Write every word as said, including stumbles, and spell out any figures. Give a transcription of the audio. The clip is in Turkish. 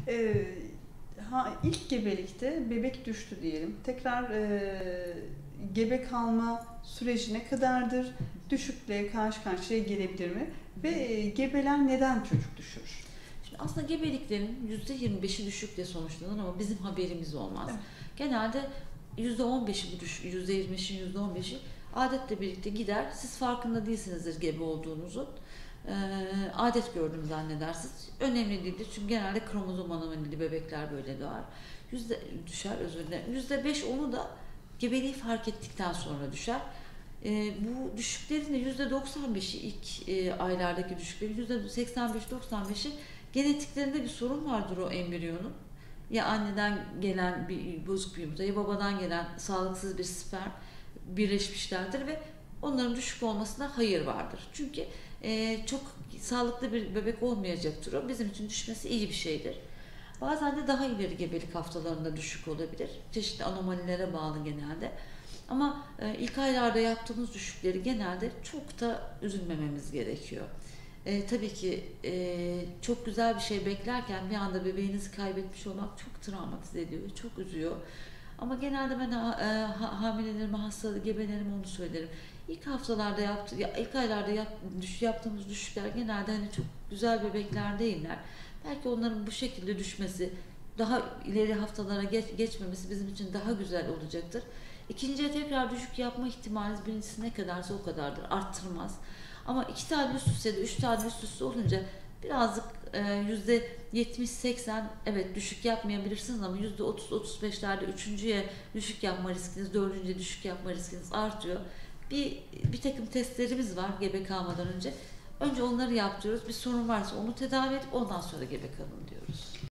Ee, ha, ilk gebelikte bebek düştü diyelim. Tekrar e, gebe kalma süreci ne kadardır? Düşükle karşı karşıya gelebilir mi? Ve e, gebeler neden çocuk düşürür? Şimdi aslında gebeliklerin yüzde yirmi beşi düşükle sonuçlanır ama bizim haberimiz olmaz. Evet. Genelde yüzde on beşi bu düşük, yüzde yirmi beşin yüzde on beşi adetle birlikte gider. Siz farkında değilsinizdir gebe olduğunuzun. Ee, adet gördüm zannedersiniz. Önemli değildir çünkü genelde kromozom anomali bebekler böyle doğar. Yüzde düşer, özür dilerim. Yüzde beş onu da gebeliği fark ettikten sonra düşer. Ee, bu düşüklerin de yüzde doksan beşi ilk e, aylardaki düşüklerin yüzde seksen beş doksan beşi genetiklerinde bir sorun vardır o embriyonun. Ya anneden gelen bir bozuk bir yumurta ya babadan gelen sağlıksız bir sperm birleşmişlerdir ve onların düşük olmasına hayır vardır. Çünkü e, çok sağlıklı bir bebek olmayacaktır o. Bizim için düşmesi iyi bir şeydir. Bazen de daha ileri gebelik haftalarında düşük olabilir. Çeşitli anomalilere bağlı genelde. Ama e, ilk aylarda yaptığımız düşükleri genelde çok da üzülmememiz gerekiyor. E, tabii ki e, çok güzel bir şey beklerken bir anda bebeğinizi kaybetmiş olmak çok travmatize ediyor, çok üzüyor. Ama genelde ben e, ha, hamilelerime, hasta gebelerime onu söylerim. İlk haftalarda yaptı, ya ilk aylarda yap, düş, yaptığımız düşükler genelde hani çok güzel bebekler değiller. Belki onların bu şekilde düşmesi, daha ileri haftalara geç, geçmemesi bizim için daha güzel olacaktır. İkinciye tekrar düşük yapma ihtimaliniz birincisi ne kadarsa o kadardır, arttırmaz. Ama iki tane üst üste de üç tane üst üste olunca birazcık yüzde yetmiş seksen evet düşük yapmayabilirsiniz ama yüzde otuz otuz beşlerde üçüncüye düşük yapma riskiniz, dördüncüye düşük yapma riskiniz artıyor. Bir, bir takım testlerimiz var gebe kalmadan önce. Önce onları yaptırıyoruz. Bir sorun varsa onu tedavi edip ondan sonra gebe kalın diyoruz.